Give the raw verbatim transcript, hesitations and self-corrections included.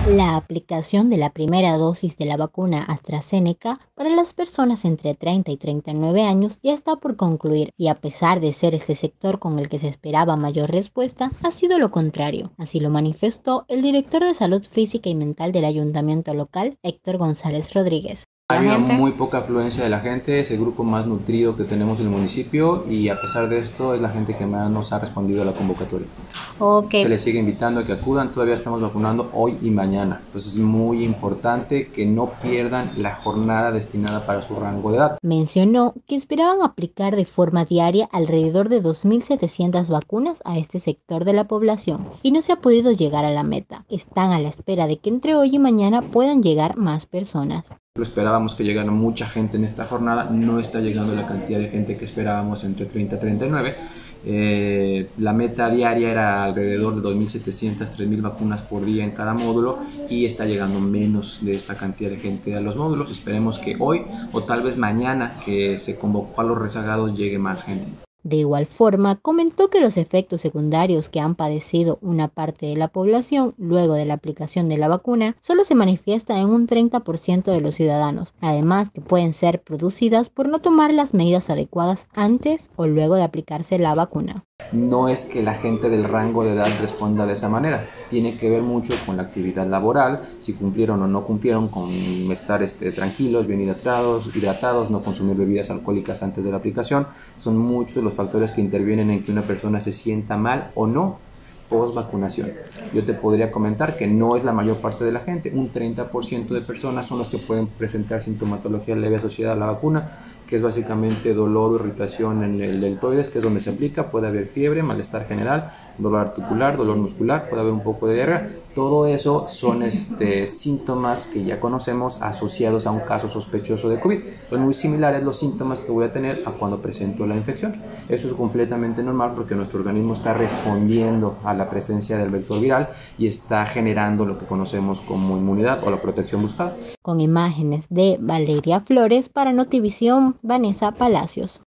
La aplicación de la primera dosis de la vacuna AstraZeneca para las personas entre treinta y treinta y nueve años ya está por concluir y a pesar de ser este sector con el que se esperaba mayor respuesta, ha sido lo contrario. Así lo manifestó el director de Salud Física y Mental del Ayuntamiento local, Héctor González Rodríguez. Ha La habido gente... muy poca afluencia de la gente, es el grupo más nutrido que tenemos en el municipio y a pesar de esto es la gente que más nos ha respondido a la convocatoria. Okay. Se les sigue invitando a que acudan, todavía estamos vacunando hoy y mañana, entonces es muy importante que no pierdan la jornada destinada para su rango de edad. Mencionó que esperaban aplicar de forma diaria alrededor de dos mil setecientas vacunas a este sector de la población y no se ha podido llegar a la meta. Están a la espera de que entre hoy y mañana puedan llegar más personas. Lo esperábamos que llegara mucha gente en esta jornada, no está llegando la cantidad de gente que esperábamos entre treinta y treinta y nueve. Eh, la meta diaria era alrededor de dos mil setecientas, tres mil vacunas por día en cada módulo y está llegando menos de esta cantidad de gente a los módulos. Esperemos que hoy o tal vez mañana que se convocó a los rezagados llegue más gente. De igual forma, comentó que los efectos secundarios que han padecido una parte de la población luego de la aplicación de la vacuna solo se manifiesta en un treinta por ciento de los ciudadanos, además que pueden ser producidas por no tomar las medidas adecuadas antes o luego de aplicarse la vacuna. No es que la gente del rango de edad responda de esa manera, tiene que ver mucho con la actividad laboral, si cumplieron o no cumplieron con estar este, tranquilos, bien hidratados, hidratados, no consumir bebidas alcohólicas antes de la aplicación. Son muchos los factores que intervienen en que una persona se sienta mal o no post vacunación. Yo te podría comentar que no es la mayor parte de la gente, un treinta por ciento de personas son los que pueden presentar sintomatología leve asociada a la vacuna, que es básicamente dolor o irritación en el deltoides, que es donde se aplica, puede haber fiebre, malestar general, dolor articular, dolor muscular, puede haber un poco de diarrea. Todo eso son este, síntomas que ya conocemos asociados a un caso sospechoso de COVID. Son muy similares los síntomas que voy a tener a cuando presento la infección. Eso es completamente normal porque nuestro organismo está respondiendo a la presencia del vector viral y está generando lo que conocemos como inmunidad o la protección buscada. Con imágenes de Valeria Flores para Notivisión, Vanessa Palacios.